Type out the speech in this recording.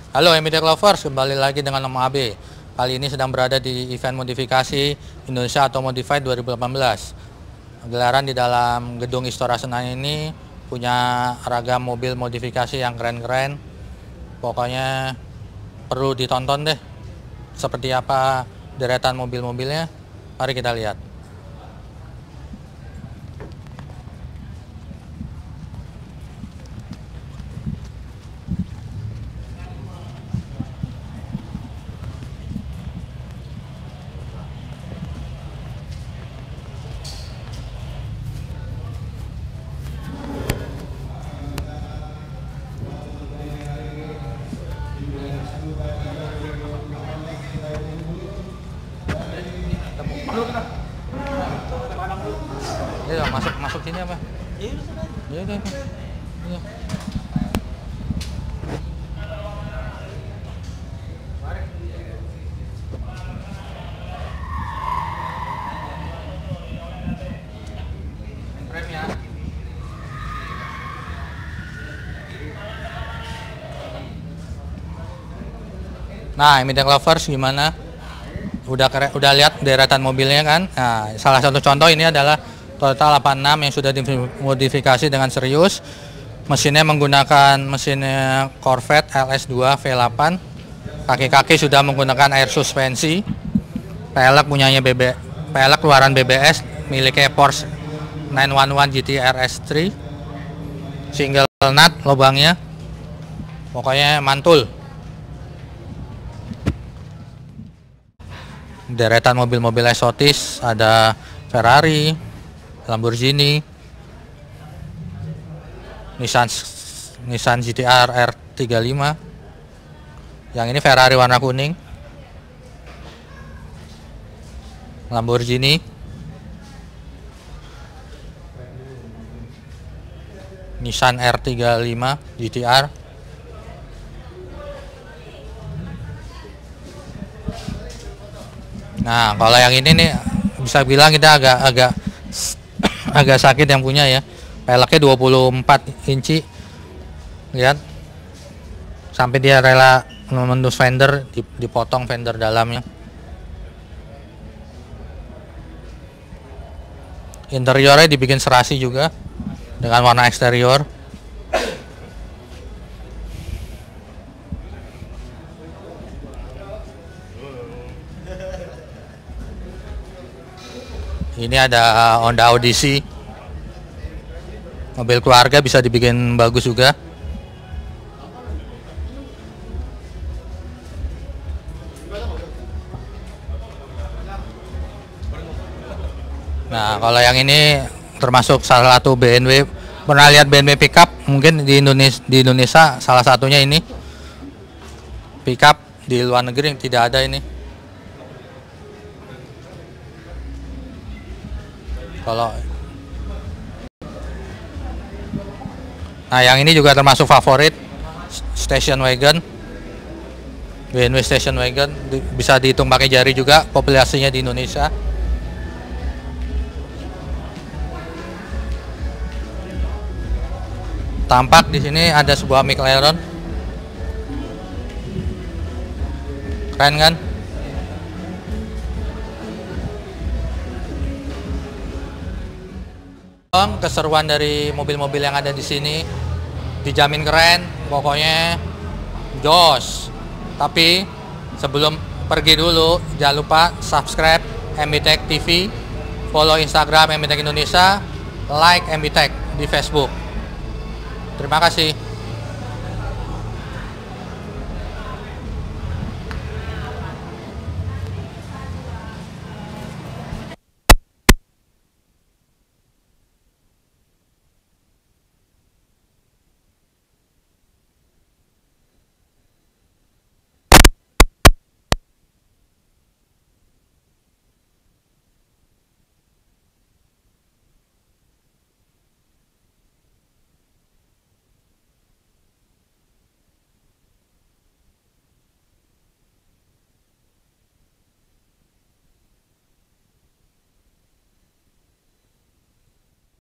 Halo MBTech Lovers, kembali lagi dengan Om Abe. Kali ini sedang berada di event modifikasi Indonesia Automodified 2018. Gelaran di dalam gedung Istora Senayan ini punya ragam mobil modifikasi yang keren-keren. Pokoknya perlu ditonton deh seperti apa deretan mobil-mobilnya. Mari kita lihat. Ya, masuk sini apa? Iya deh. Iya. Rem ya. Nah, MBTech Lovers gimana? Udah lihat deretan mobilnya kan? Nah, salah satu contoh ini adalah Toyota 86 yang sudah dimodifikasi dengan serius. Mesinnya menggunakan mesinnya Corvette LS2 V8. Kaki-kaki sudah menggunakan air suspensi. Pelek pelek keluaran BBS miliknya Porsche 911 GT RS3. Single nut lubangnya. Pokoknya mantul. Deretan mobil-mobil eksotis, ada Ferrari, Lamborghini, Nissan GT-R R35. Yang ini Ferrari warna kuning, Lamborghini, Nissan R35 GT-R. Nah, kalau yang ini nih bisa bilang kita agak sakit yang punya ya. Peleknya 24 inci. Lihat. Sampai dia rela menembus fender, dipotong fender dalamnya. Interiornya dibikin serasi juga dengan warna eksterior. Ini ada Honda Odyssey. Mobil keluarga bisa dibikin bagus juga. Nah, kalau yang ini termasuk salah satu BMW. Pernah lihat BMW pickup? Mungkin di Indonesia salah satunya ini. Pickup di luar negeri yang tidak ada ini. Nah, yang ini juga termasuk favorit, station wagon. BMW station wagon bisa dihitung pakai jari juga populasinya di Indonesia. Tampak di sini ada sebuah McLaren. Keren kan? Keseruan dari mobil-mobil yang ada di sini dijamin keren, pokoknya jos. Tapi sebelum pergi dulu jangan lupa subscribe MBTech TV, follow Instagram MBTech Indonesia, like MBTech di Facebook. Terima kasih.